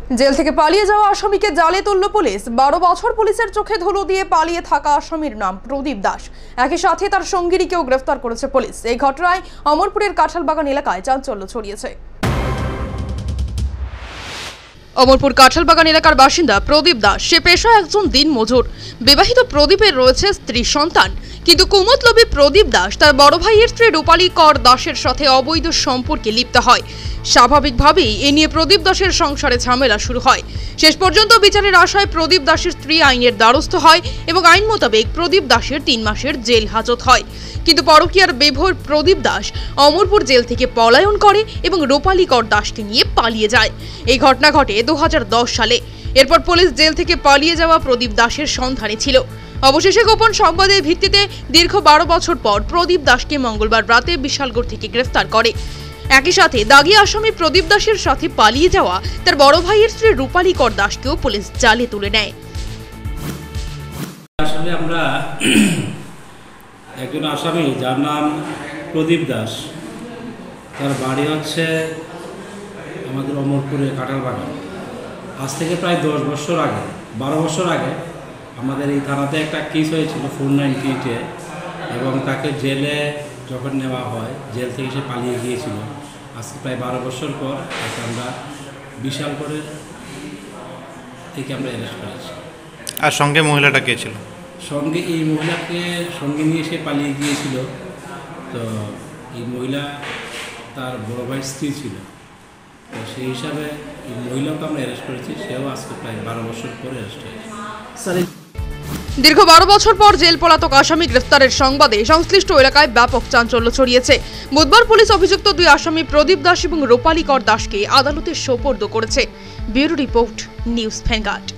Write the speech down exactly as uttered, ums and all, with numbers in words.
Jail থেকে পালিয়ে যাওয়া আসামিকে জালে তুলল পুলিশ। বারো বছর পুলিশের চোখে ধুলো দিয়ে পালিয়ে থাকা আসামির নাম প্রদীপ দাস। একই সাথে তার সঙ্গীকেও গ্রেফতার করেছে পুলিশ। এই ঘটনায় অমরপুরের কাঁঠালবাগান এলাকায় চাঞ্চল্য ছড়িয়েছে। অমরপুর কাঁঠালবাগান এলাকার বাসিন্দা প্রদীপ দাস, সে পেশায় একজন দিনমজুর। বিবাহিত প্রদীপের রয়েছে স্ত্রী সন্তান, কিন্তু কুমতলোভী প্রদীপ দাস তার বড় ভাইয়ের স্ত্রী রূপালী কর দাসের সাথে অবৈধ সম্পর্কে লিপ্ত হয়। স্বাভাবিকভাবেই এ নিয়ে প্রদীপ দাসের সংসারে ঝামেলা শুরু হয়। শেষ পর্যন্ত বিচারের আশায় প্রদীপ দাসের স্ত্রী আইনের দ্বারস্থ হয় এবং আইন মোতাবেক প্রদীপ দাসের তিন মাসের জেল হাজত হয়। কিন্তু পরকীয়ার বেভর প্রদীপ দাস অমরপুর জেল থেকে পলায়ন করে এবং রূপালী কর দাসকে নিয়ে পালিয়ে যায়। এই ঘটনা ঘটে দু হাজার দশ সালে। এরপর পুলিশ জেল থেকে পালিয়ে যাওয়া প্রদীপ দাসের সন্ধানে ছিল। অবশেষে গোপন সংবাদের ভিত্তিতে দীর্ঘ বারো বছর পর প্রদীপ দাসকে মঙ্গলবার রাতে বিশালগড় থেকে গ্রেফতার করে। একই সাথে দাগী আসামি প্রদীপ দাসের সাথে পালিয়ে যাওয়া তার বড় ভাইয়ের স্ত্রী রূপালী কর দাসকেও পুলিশ জালে তুলে নেয়। আসলে আমরা একজন আসামি যার নাম প্রদীপ দাস, তার বাড়ি হচ্ছে আমাদের অমরপুরে কাঁঠালবাগান। আজ থেকে প্রায় দশ বছর আগে বারো বছর আগে আমাদের এই থানাতে একটা কেস হয়েছিল ফোর নাইনটি এইটে, এবং তাকে জেলে যখন নেওয়া হয় জেল থেকে সে পালিয়ে গিয়েছিল। আজকে প্রায় বারো বছর পর তাকে আমরা বিশালগড়ের থেকে আমরা অ্যারেস্ট করেছি। আর সঙ্গে মহিলাটা কে ছিল? সঙ্গে এই মহিলাকে সঙ্গে নিয়ে সে পালিয়ে গিয়েছিল। তো এই মহিলা তার বড় ভাইয়ের স্ত্রী ছিল। তো সেই হিসাবে এই মহিলাকে আমরা অ্যারেস্ট করেছি। সেও আজকে প্রায় বারো বছর পরে অ্যারেস্ট হয়েছে। দীর্ঘ বারো বছর পর জেল পলাতক আসামি গ্রেফতারের সংবাদে সংশ্লিষ্ট এলাকায় ব্যাপক চাঞ্চল্য ছড়িয়েছে। বুধবার পুলিশ অভিযুক্ত দুই আসামি প্রদীপ দাস এবং রূপালী কর দাসকে আদালতে সোপর্দ করেছে। Bureau report, News vanguard.